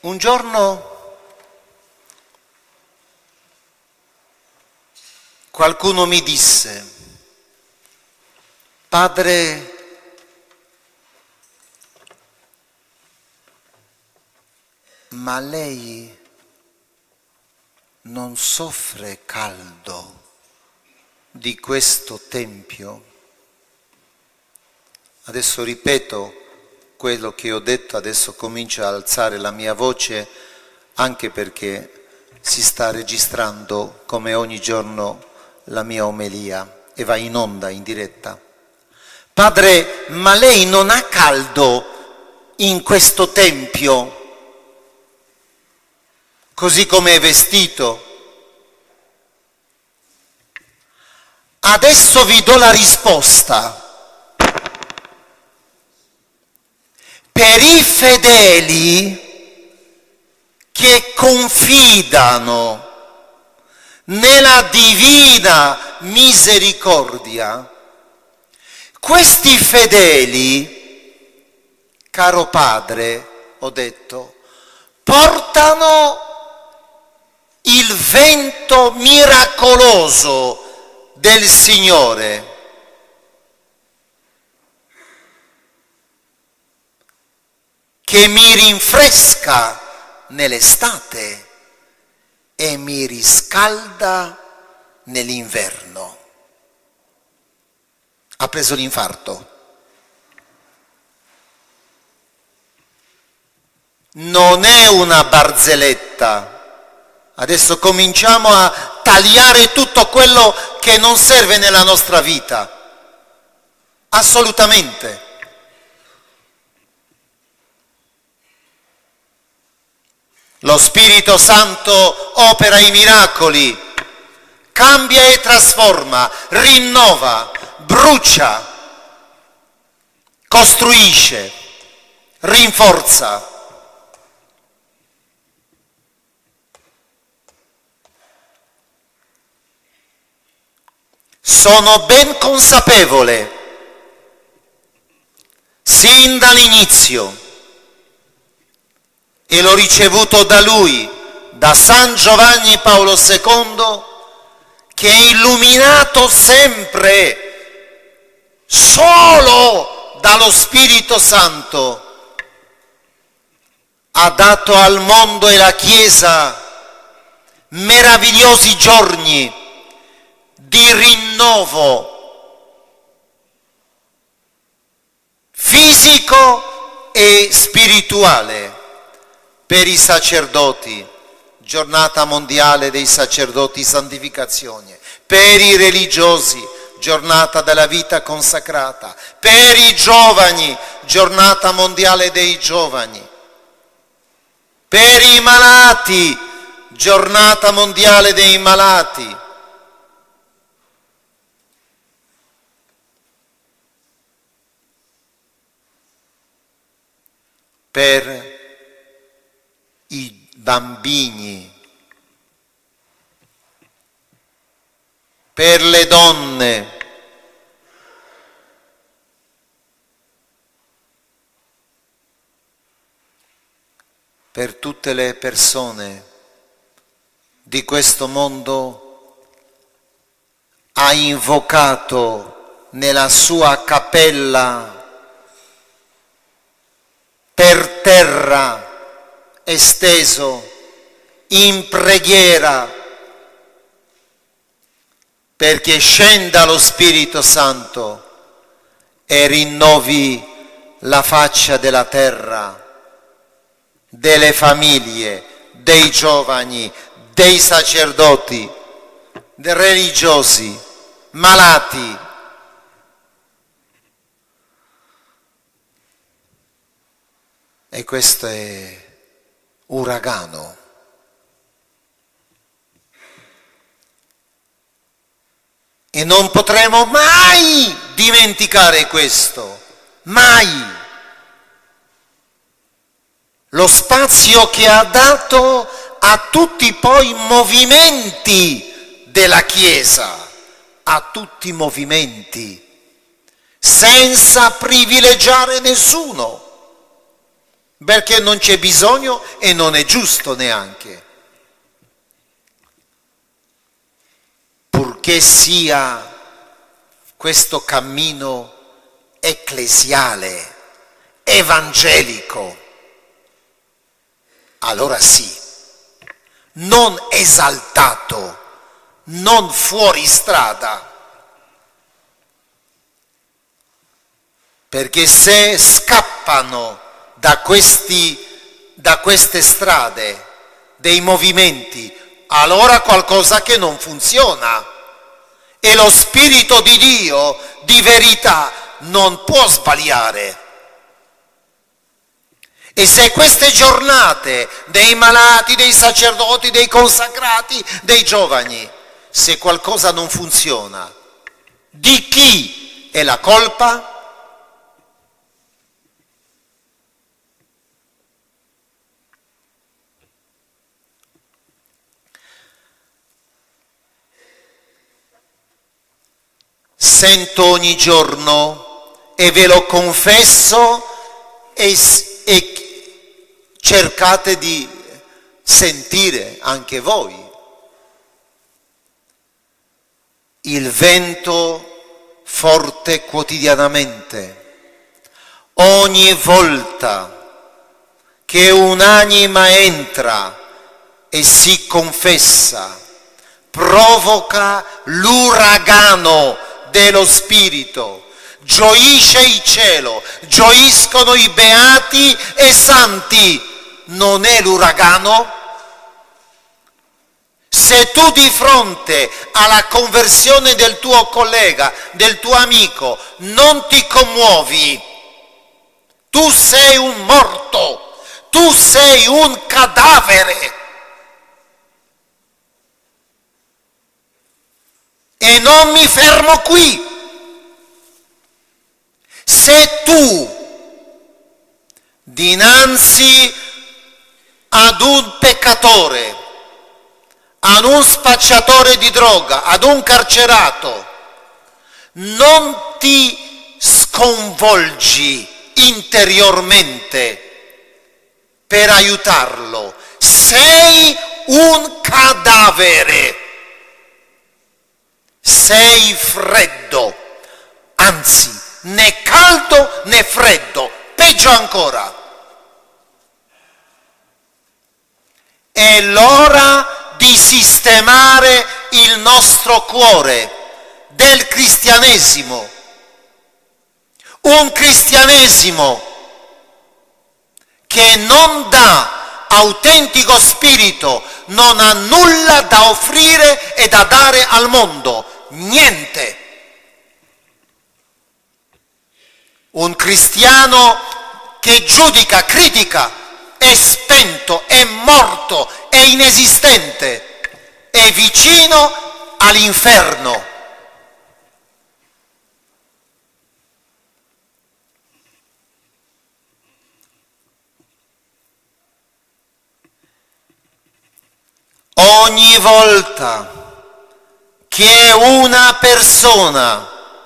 Un giorno qualcuno mi disse: padre, ma lei non soffre caldo di questo tempio? Adesso ripeto quello che ho detto, adesso comincio ad alzare la mia voce, anche perché si sta registrando come ogni giorno la mia omelia e va in onda, in diretta. Padre, ma lei non ha caldo in questo tempio? Così come è vestito? Adesso vi do la risposta. Per i fedeli che confidano nella divina misericordia, questi fedeli, caro padre, ho detto, portano il vento miracoloso del Signore. Che mi rinfresca nell'estate e mi riscalda nell'inverno. Ha preso l'infarto. Non è una barzelletta. Adesso cominciamo a tagliare tutto quello che non serve nella nostra vita. Assolutamente. Lo Spirito Santo opera i miracoli, cambia e trasforma, rinnova, brucia, costruisce, rinforza. Sono ben consapevole, sin dall'inizio, e l'ho ricevuto da lui, da San Giovanni Paolo II, che è illuminato sempre solo dallo Spirito Santo, ha dato al mondo e alla Chiesa meravigliosi giorni di rinnovo fisico e spirituale. Per i sacerdoti, giornata mondiale dei sacerdoti, santificazione. Per i religiosi, giornata della vita consacrata. Per i giovani, giornata mondiale dei giovani. Per i malati, giornata mondiale dei malati. Per i bambini, per le donne, per tutte le persone di questo mondo, ha invocato nella sua cappella per terra esteso in preghiera perché scenda lo Spirito Santo e rinnovi la faccia della terra, delle famiglie, dei giovani, dei sacerdoti, dei religiosi, malati. E questo è uragano. E non potremo mai dimenticare questo, mai. Lo spazio che ha dato a tutti poi i movimenti della Chiesa, a tutti i movimenti, senza privilegiare nessuno. perché non c'è bisogno e non è giusto neanche. Purché sia questo cammino ecclesiale, evangelico, allora sì, non esaltato, non fuori strada. Perché se scappano da queste strade, dei movimenti, allora qualcosa che non funziona. E lo Spirito di Dio, di verità, non può sbagliare. E se queste giornate dei malati, dei sacerdoti, dei consacrati, dei giovani, se qualcosa non funziona, di chi è la colpa? Sento ogni giorno e ve lo confesso e cercate di sentire anche voi. Il vento forte quotidianamente, ogni volta che un'anima entra e si confessa, provoca l'uragano dello Spirito, gioisce il cielo, gioiscono i beati e santi. Non è l'uragano? Se tu di fronte alla conversione del tuo collega, del tuo amico, non ti commuovi, tu sei un morto, tu sei un cadavere. E non mi fermo qui. Se tu dinanzi ad un peccatore, ad un spacciatore di droga, ad un carcerato, non ti sconvolgi interiormente per aiutarlo, sei un cadavere. Sei freddo, anzi, né caldo né freddo, peggio ancora. È l'ora di sistemare il nostro cuore del cristianesimo. Un cristianesimo che non dà autentico spirito, non ha nulla da offrire e da dare al mondo. Niente. Un cristiano che giudica, critica, è spento, è morto, è inesistente, è vicino all'inferno. Ogni volta che una persona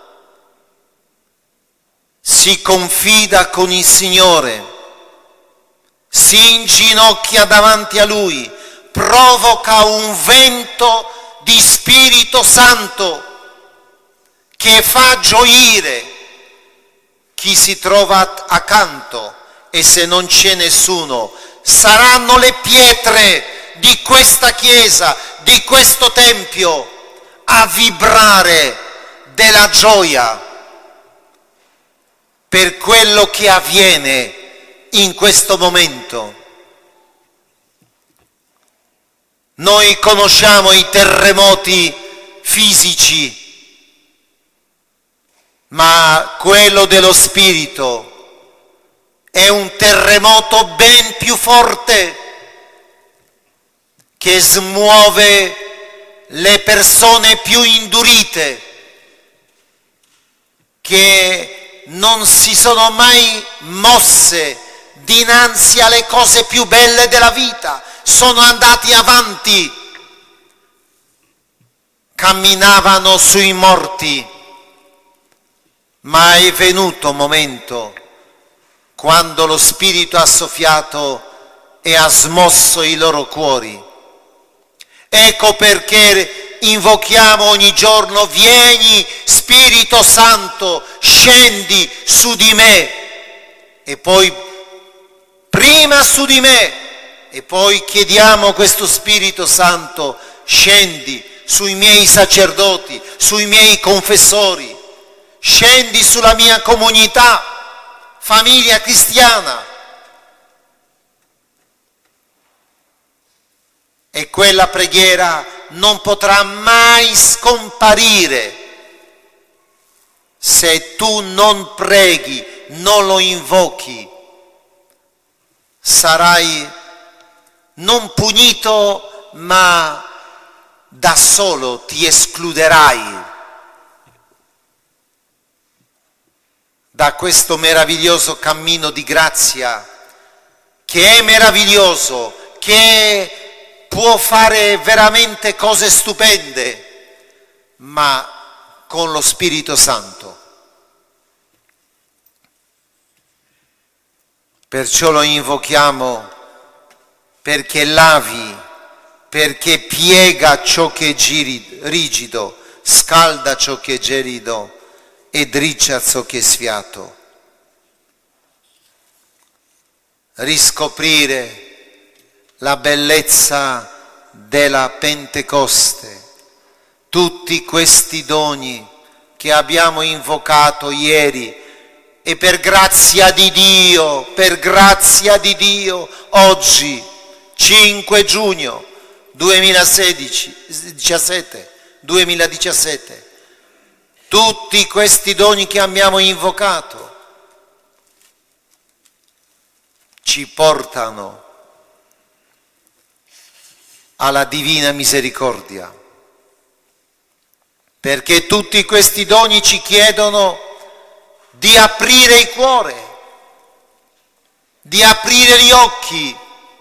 si confida con il Signore, si inginocchia davanti a Lui, provoca un vento di Spirito Santo che fa gioire chi si trova accanto, e se non c'è nessuno, saranno le pietre di questa chiesa, di questo tempio, a vibrare della gioia per quello che avviene in questo momento. Noi conosciamo i terremoti fisici, ma quello dello spirito è un terremoto ben più forte che smuove le persone più indurite, che non si sono mai mosse dinanzi alle cose più belle della vita, sono andati avanti, camminavano sui morti, ma è venuto un momento quando lo Spirito ha soffiato e ha smosso i loro cuori. Ecco perché invochiamo ogni giorno: vieni Spirito Santo, scendi su di me, e poi prima su di me, e poi chiediamo questo Spirito Santo: scendi sui miei sacerdoti, sui miei confessori, scendi sulla mia comunità, famiglia cristiana. E quella preghiera non potrà mai scomparire se tu non preghi, non lo invochi. Sarai non punito, ma da solo ti escluderai da questo meraviglioso cammino di grazia, che è meraviglioso, che può fare veramente cose stupende, ma con lo Spirito Santo. Perciò lo invochiamo perché lavi, perché piega ciò che è rigido, scalda ciò che è gelido e drizza ciò che è sfiato. Riscoprire la bellezza della Pentecoste, tutti questi doni che abbiamo invocato ieri, e per grazia di Dio, oggi, 5 giugno 2017, tutti questi doni che abbiamo invocato ci portano alla divina misericordia, perché tutti questi doni ci chiedono di aprire il cuore, di aprire gli occhi,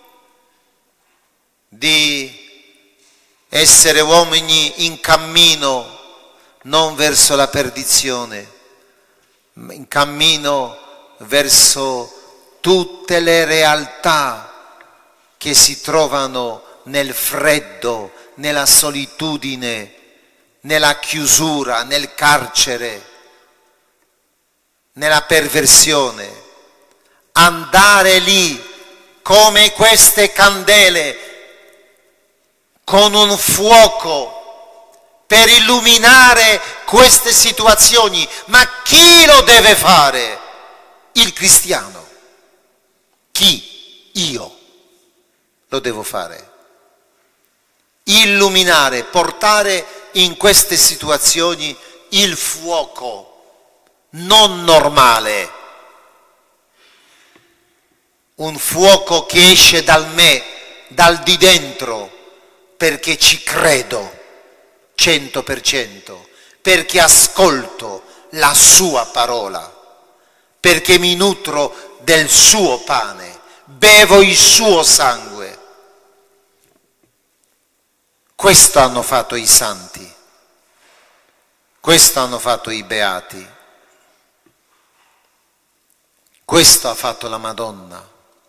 di essere uomini in cammino non verso la perdizione, ma in cammino verso tutte le realtà che si trovano nel freddo, nella solitudine, nella chiusura, nel carcere, nella perversione. Andare lì come queste candele con un fuoco per illuminare queste situazioni. Ma chi lo deve fare? Il cristiano. Chi? Io lo devo fare. Illuminare, portare in queste situazioni il fuoco non normale, un fuoco che esce dal me, dal di dentro, perché ci credo 100%, perché ascolto la sua parola, perché mi nutro del suo pane, bevo il suo sangue. Questo hanno fatto i santi, questo hanno fatto i beati, questo ha fatto la Madonna.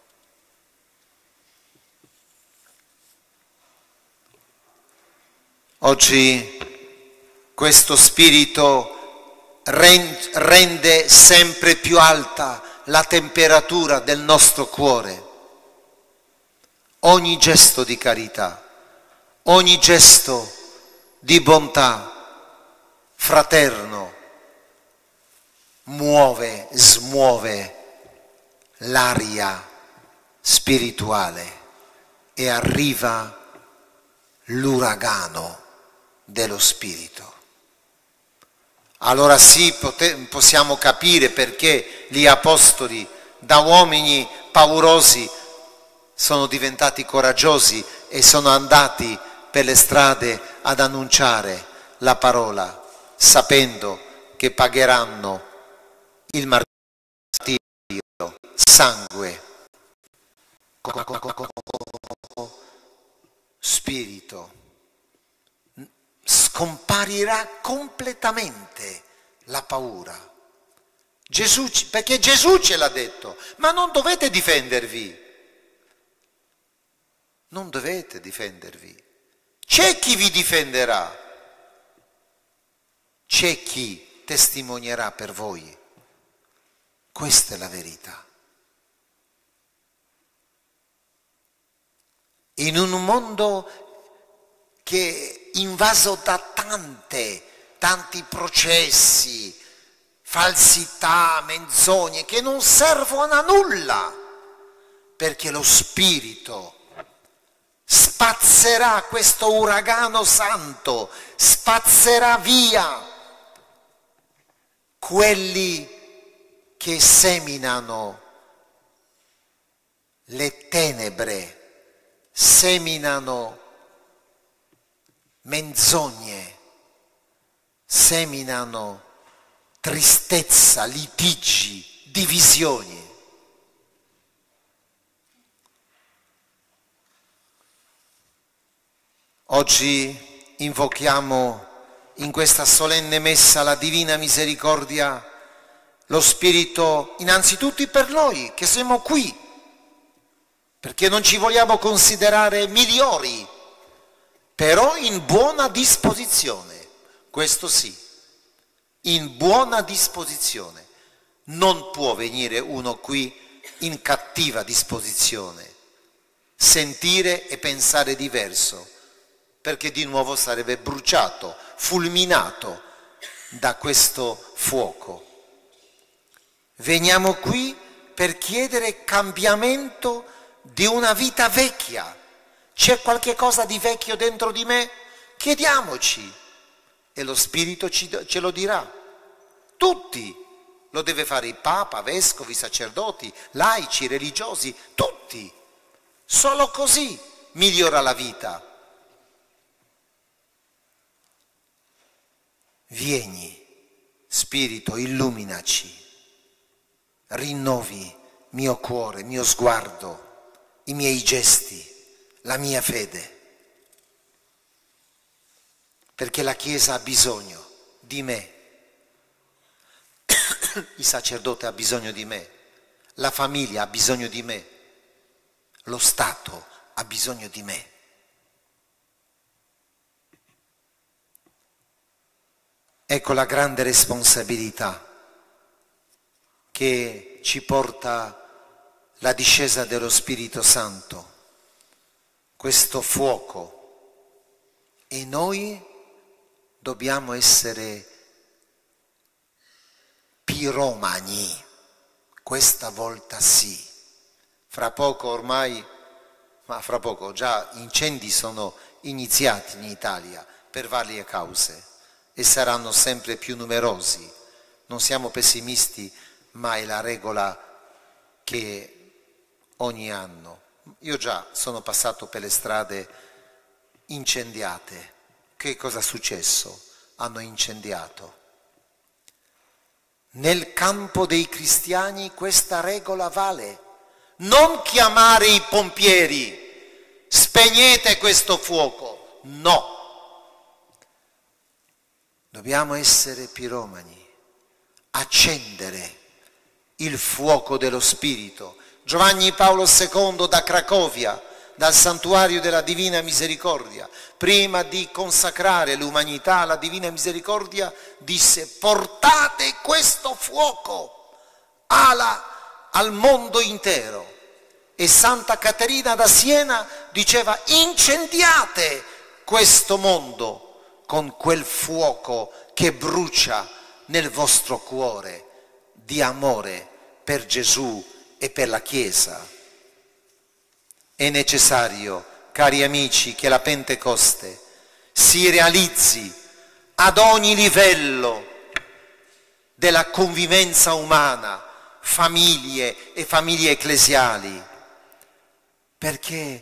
Oggi questo spirito rende sempre più alta la temperatura del nostro cuore. Ogni gesto di carità, ogni gesto di bontà fraterno smuove l'aria spirituale e arriva l'uragano dello Spirito. Allora sì, possiamo capire perché gli apostoli, da uomini paurosi, sono diventati coraggiosi e sono andati per le strade ad annunciare la parola, sapendo che pagheranno il martirio, sangue, spirito. Scomparirà completamente la paura Perché Gesù ce l'ha detto, ma non dovete difendervi. Non dovete difendervi. C'è chi vi difenderà. C'è chi testimonierà per voi. Questa è la verità. In un mondo che è invaso da tanti processi, falsità, menzogne, che non servono a nulla, perché lo Spirito spazzerà questo uragano santo, spazzerà via quelli che seminano le tenebre, seminano menzogne, seminano tristezza, litigi, divisioni. Oggi invochiamo in questa solenne messa la Divina Misericordia, lo Spirito innanzitutto per noi che siamo qui, perché non ci vogliamo considerare migliori, però in buona disposizione, questo sì, in buona disposizione. Non può venire uno qui in cattiva disposizione, sentire e pensare diverso, perché di nuovo sarebbe bruciato, fulminato da questo fuoco. Veniamo qui per chiedere cambiamento di una vita vecchia. C'è qualche cosa di vecchio dentro di me? Chiediamoci e lo Spirito ce lo dirà. Tutti. Lo deve fare il Papa, vescovi, sacerdoti, laici, religiosi, tutti. Solo così migliora la vita. Vieni, Spirito, illuminaci, rinnovi mio cuore, mio sguardo, i miei gesti, la mia fede, perché la Chiesa ha bisogno di me, il sacerdote ha bisogno di me, la famiglia ha bisogno di me, lo Stato ha bisogno di me. Ecco la grande responsabilità che ci porta la discesa dello Spirito Santo, questo fuoco, e noi dobbiamo essere piromani, questa volta sì. Fra poco ormai, ma fra poco già incendi sono iniziati in Italia per varie cause e saranno sempre più numerosi. Non siamo pessimisti, ma è la regola che ogni anno. Io già sono passato per le strade incendiate. Che cosa è successo? Hanno incendiato. Nel campo dei cristiani questa regola vale. Non chiamare i pompieri, spegnete questo fuoco. No. Dobbiamo essere piromani, accendere il fuoco dello Spirito. Giovanni Paolo II da Cracovia, dal Santuario della Divina Misericordia, prima di consacrare l'umanità alla Divina Misericordia, disse: portate questo fuoco al mondo intero. E Santa Caterina da Siena diceva: incendiate questo mondo con quel fuoco che brucia nel vostro cuore di amore per Gesù e per la Chiesa. È necessario, cari amici, che la Pentecoste si realizzi ad ogni livello della convivenza umana, famiglie e famiglie ecclesiali, perché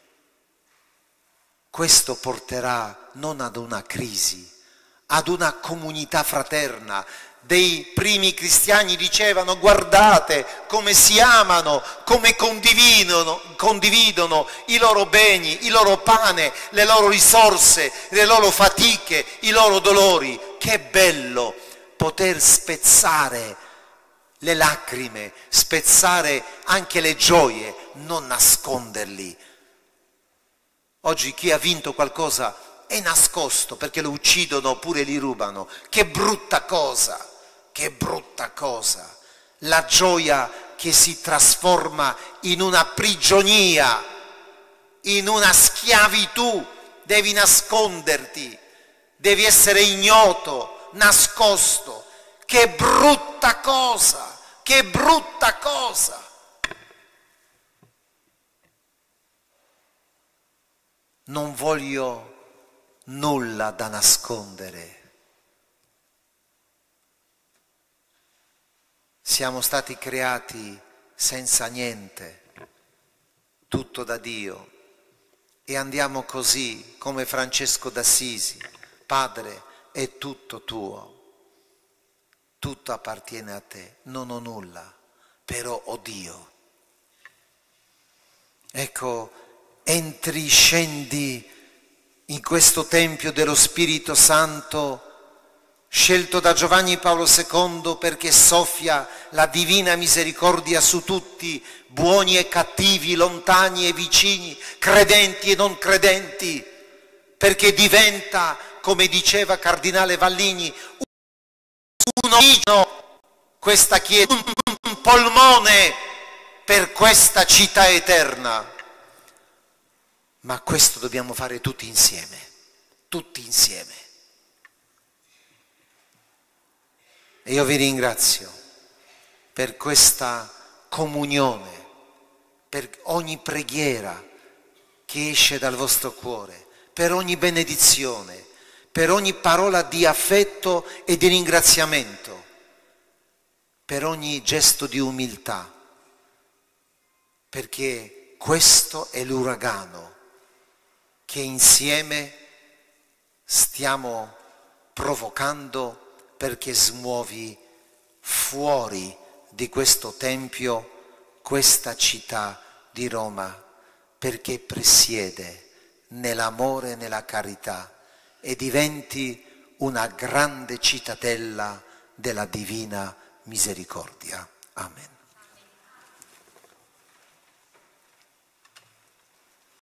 questo porterà non ad una crisi, ad una comunità fraterna. Dei primi cristiani dicevano: guardate come si amano, come condividono i loro beni, il loro pane, le loro risorse, le loro fatiche, i loro dolori. Che bello poter spezzare le lacrime, spezzare anche le gioie, non nasconderli. Oggi chi ha vinto qualcosa è nascosto perché lo uccidono oppure li rubano. Che brutta cosa, che brutta cosa. La gioia che si trasforma in una prigionia, in una schiavitù. Devi nasconderti, devi essere ignoto, nascosto. Che brutta cosa, che brutta cosa. Non voglio nulla da nascondere. Siamo stati creati senza niente, tutto da Dio. E andiamo così come Francesco d'Assisi: Padre, è tutto tuo, tutto appartiene a te, non ho nulla, però ho Dio. Ecco, entri, scendi in questo Tempio dello Spirito Santo, scelto da Giovanni Paolo II perché soffia la divina misericordia su tutti, buoni e cattivi, lontani e vicini, credenti e non credenti, perché diventa, come diceva Cardinale Vallini, un osigeno, questa Chiesa, un polmone per questa città eterna. Ma questo dobbiamo fare tutti insieme, tutti insieme. E io vi ringrazio per questa comunione, per ogni preghiera che esce dal vostro cuore, per ogni benedizione, per ogni parola di affetto e di ringraziamento, per ogni gesto di umiltà, perché questo è l'uragano che insieme stiamo provocando perché smuovi fuori di questo Tempio questa città di Roma, perché presiede nell'amore e nella carità e diventi una grande cittadella della divina misericordia. Amen.